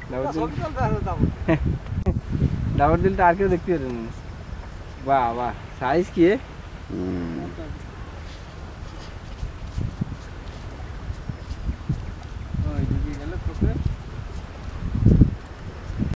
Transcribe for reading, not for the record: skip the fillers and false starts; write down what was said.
ডাবর দিল তো আর কেউ দেখতে পারেন। বাহ বাহ, সাইজ কি গেল